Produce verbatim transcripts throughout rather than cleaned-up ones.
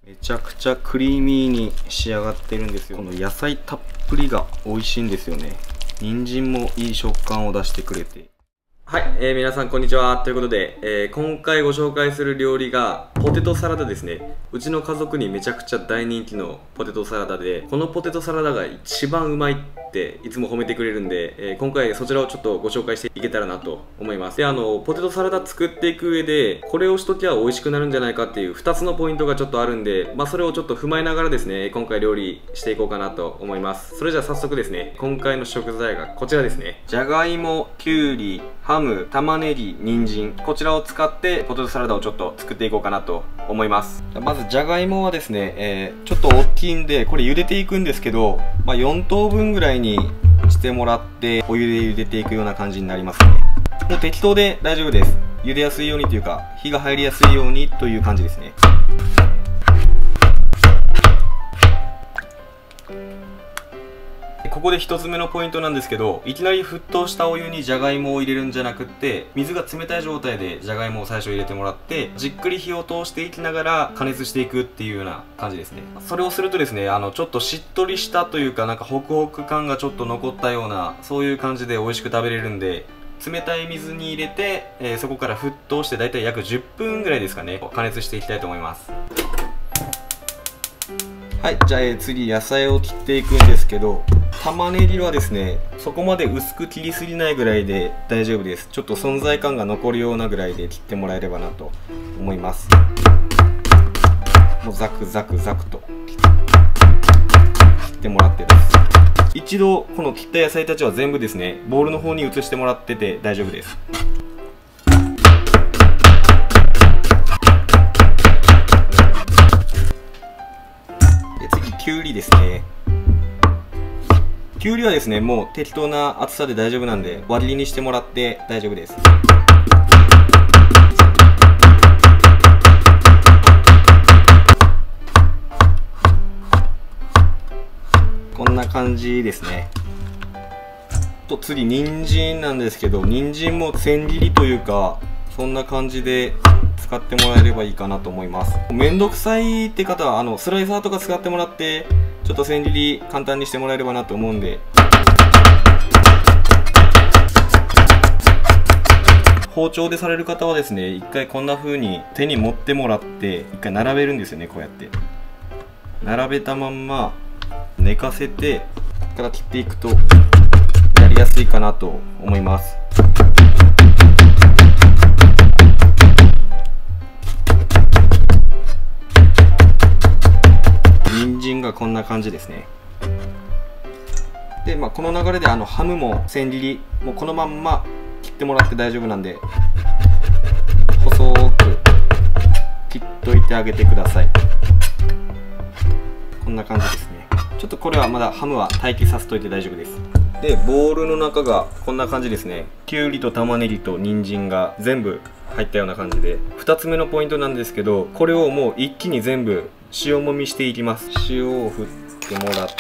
めちゃくちゃクリーミーに仕上がってるんですよ。この野菜たっぷりが美味しいんですよね。人参もいい食感を出してくれて。はい、えー、皆さんこんにちは。ということで、えー、今回ご紹介する料理がポテトサラダですね。うちの家族にめちゃくちゃ大人気のポテトサラダで、このポテトサラダが一番うまいっていつも褒めてくれるんで、えー、今回そちらをちょっとご紹介していけたらなと思います。で、あのポテトサラダ作っていく上でこれをしときゃ美味しくなるんじゃないかっていうふたつのポイントがちょっとあるんで、まあ、それをちょっと踏まえながらですね、今回料理していこうかなと思います。それじゃあ早速ですね、今回の食材がこちらですね。じゃがいも、きゅうり、ハム、玉ねぎ、人参、こちらを使ってポテトサラダをちょっと作っていこうかなと思います。まずじゃがいもはですね、えー、ちょっと大きいんでこれ茹でていくんですけど、まあ、よん等分ぐらいにしてもらってお湯で茹でていくような感じになりますね。もう適当で大丈夫です。茹でやすいようにというか火が入りやすいようにという感じですね。ここでひとつめのポイントなんですけど、いきなり沸騰したお湯にじゃがいもを入れるんじゃなくって、水が冷たい状態でじゃがいもを最初入れてもらって、じっくり火を通していきながら加熱していくっていうような感じですね。それをするとですね、あのちょっとしっとりしたというか、なんかホクホク感がちょっと残ったような、そういう感じで美味しく食べれるんで、冷たい水に入れて、えー、そこから沸騰してだいたい約じゅっぷんぐらいですかね、加熱していきたいと思います。はい、じゃあ、えー、次野菜を切っていくんですけど、玉ねぎはですね、そこまで薄く切りすぎないぐらいで大丈夫です。ちょっと存在感が残るようなぐらいで切ってもらえればなと思います。もうザクザクザクと切ってもらってです。一度この切った野菜たちは全部ですね、ボウルの方に移してもらってて大丈夫です。で、次きゅうりですね。きゅうりはですね、もう適当な厚さで大丈夫なんで輪切りにしてもらって大丈夫です。こんな感じですね。と次人参なんですけど、人参も千切りというかそんな感じで使ってもらえればいいかなと思います。めんどくさいって方はあのスライサーとか使ってもらってちょっと千切り簡単にしてもらえればなと思うんで、包丁でされる方はですね、一回こんな風に手に持ってもらって一回並べるんですよね。こうやって並べたまんま寝かせてここから切っていくとやりやすいかなと思います。人参がこんな感じですね。で、まあ、この流れであのハムも千切りもうこのまんま切ってもらって大丈夫なんで、細く切っといてあげてください。こんな感じですね。ちょっとこれはまだハムは待機させといて大丈夫です。で、ボウルの中がこんな感じですね。きゅうりと玉ねぎと人参が全部入ったような感じで、ふたつめのポイントなんですけど、これをもう一気に全部塩もみしていきます。塩を振ってもらって、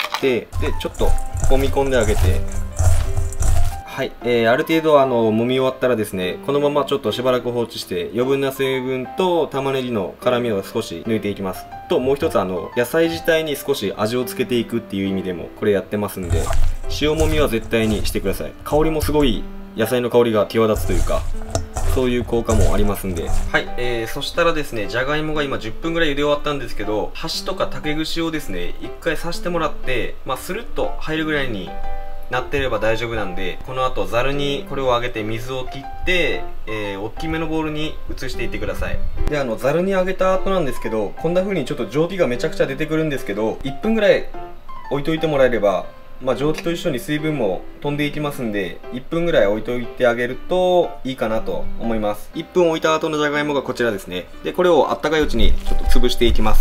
でちょっと揉み込んであげて、はい、えー、ある程度あの揉み終わったらですね、このままちょっとしばらく放置して余分な成分と玉ねぎの辛みを少し抜いていきます。ともう一つ、あの野菜自体に少し味をつけていくっていう意味でもこれやってますんで、塩もみは絶対にしてください。香りもすごい野菜の香りが際立つというか、そういう効果もありますんで。はい、えー、そしたらですね、じゃがいもが今じゅっぷんぐらい茹で終わったんですけど、箸とか竹串をですね一回刺してもらって、まあ、スルッと入るぐらいになってれば大丈夫なんで、この後ざるにこれを上げて水を切って、えー、大きめのボウルに移していってください。で、あのざるに上げた後なんですけど、こんな風にちょっと蒸気がめちゃくちゃ出てくるんですけど、いっぷんぐらい置いといてもらえれば、まあ、蒸気と一緒に水分も飛んでいきますんで、いっぷんぐらい置いといてあげるといいかなと思います。いっぷん置いた後のじゃがいもがこちらですね。で、これをあったかいうちにちょっと潰していきます。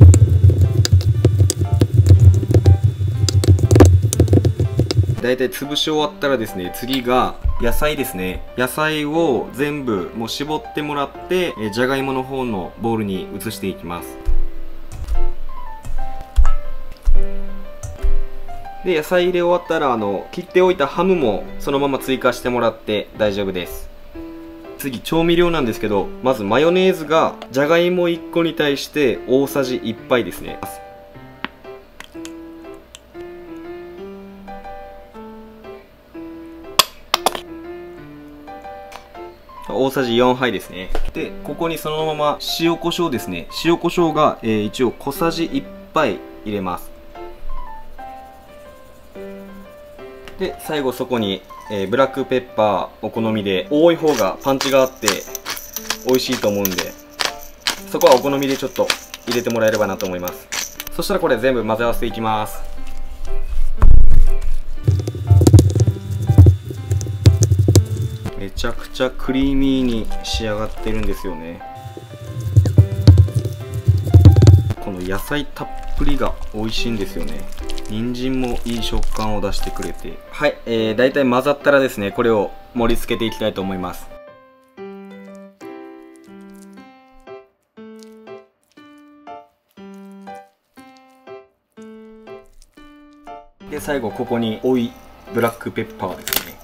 だいたい潰し終わったらですね、次が野菜ですね。野菜を全部もう絞ってもらって、えじゃがいもの方のボウルに移していきます。で、野菜入れ終わったらあの切っておいたハムもそのまま追加してもらって大丈夫です。 次調味料なんですけど、まずマヨネーズがじゃがいもいっこに対して大さじいっぱいですね。大さじよんはいですね。でここにそのまま塩コショウですね。塩コショウが、えー、一応小さじいっぱい入れます。で最後そこに、えー、ブラックペッパーお好みで、多い方がパンチがあって美味しいと思うんで、そこはお好みでちょっと入れてもらえればなと思います。そしたらこれ全部混ぜ合わせていきます。めちゃくちゃクリーミーに仕上がってるんですよね。この野菜たっぷりが美味しいんですよね。人参もいい食感を出してくれて、はい、えー、だいたい混ざったらですね、これを盛り付けていきたいと思います。で最後ここに追いブラックペッパーですね。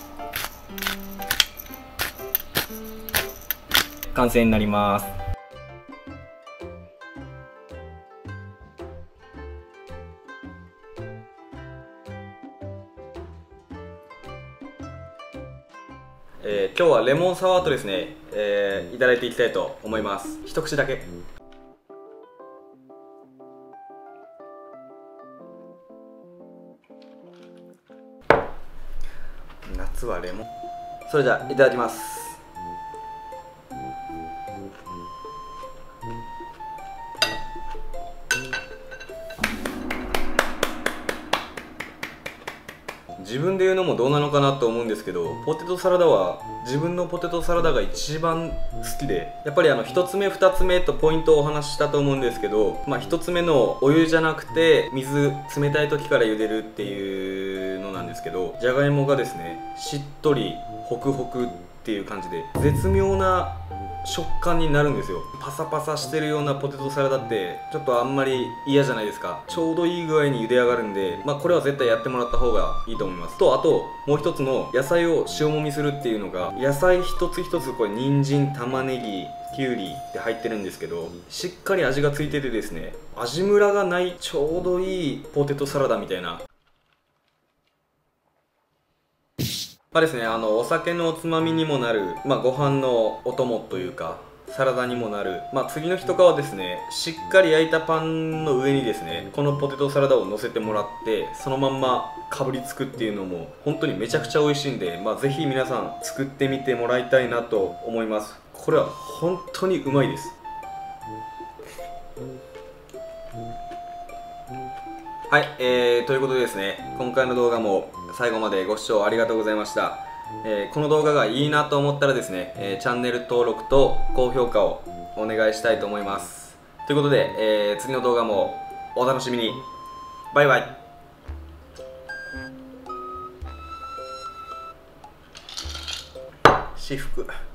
完成になります。えー、今日はレモンサワーとですね、えー、いただいていきたいと思います。一口だけ。夏はレモン。それじゃあいただきます。自分で言うのもどうなのかなと思うんですけど、ポテトサラダは自分のポテトサラダが一番好きで、やっぱりあのひとつめふたつめとポイントをお話ししたと思うんですけど、まあ、ひとつめのお湯じゃなくて水、冷たい時から茹でるっていうのなんですけど、じゃがいもがですねしっとりホクホクっていう感じで絶妙な食感になるんですよ。パサパサしてるようなポテトサラダってちょっとあんまり嫌じゃないですか。ちょうどいい具合に茹で上がるんで、まあこれは絶対やってもらった方がいいと思います。とあともう一つの野菜を塩もみするっていうのが、野菜一つ一つこれ人参、玉ねぎ、きゅうりって入ってるんですけど、しっかり味がついててですね、味ムラがないちょうどいいポテトサラダみたいな。まあですね、あのお酒のおつまみにもなる、まあ、ご飯のお供というかサラダにもなる、まあ、次の日とかはですね、しっかり焼いたパンの上にですねこのポテトサラダを乗せてもらって、そのまんまかぶりつくっていうのも本当にめちゃくちゃ美味しいんで、まあ、ぜひ皆さん作ってみてもらいたいなと思います。これは本当にうまいです。はい、えー、ということでですね、今回の動画も最後までご視聴ありがとうございました。えー、この動画がいいなと思ったらですね、えー、チャンネル登録と高評価をお願いしたいと思います。ということで、えー、次の動画もお楽しみに。バイバイ。私服。